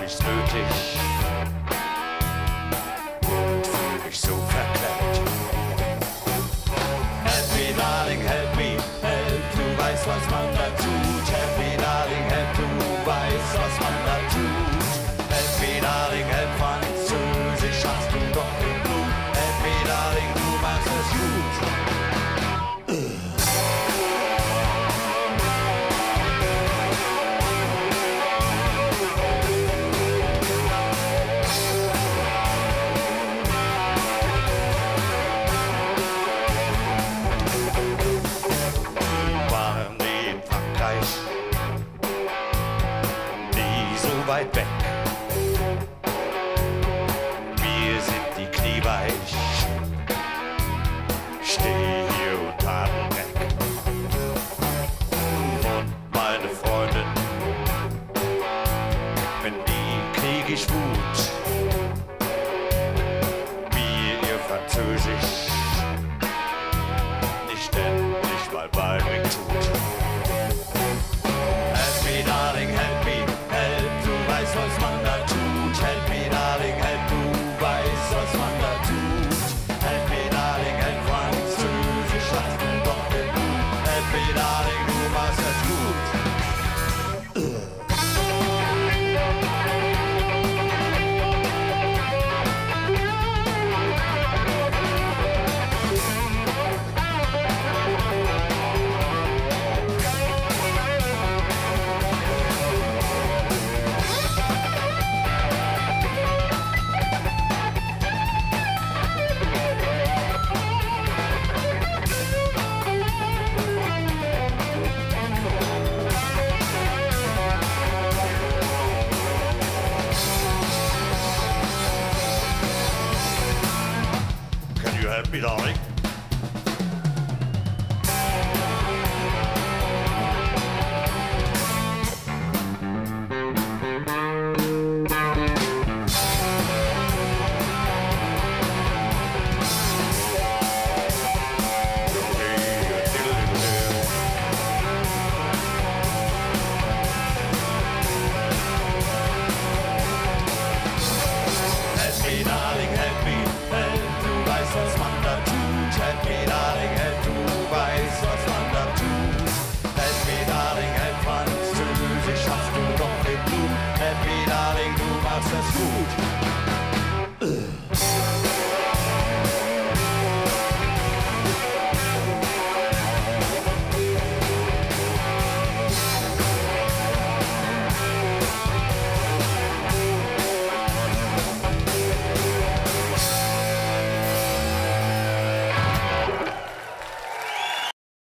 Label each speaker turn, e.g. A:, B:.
A: ich's nötig und fühl mich so verklemmt. Help me, darling, help me, help, du weißt, was man da tut. Help me, darling, help, du weißt, was man da tut. Help me, darling, help, Französisch hast du doch im Blut. Help me, darling, du machst es gut. Weit weg. Wir sind die Knieweich. Steh hier und atme weg. Und meine Freundin, wenn die krieg ich Wut, wie ihr Französisch nicht endlich mal bei mir tut. Help me, darling, help me. Was man da tut, help me, darling, help, du weißt, was man da tut. Help me, darling, help, Französisch hast du doch im Blut. Help me, darling, du machst es gut. Help me, darling.